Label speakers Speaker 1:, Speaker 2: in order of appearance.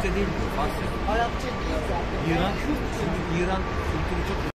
Speaker 1: Farsça değil bu. Farsça.
Speaker 2: Arapça değil zaten.
Speaker 1: İran kültürü çok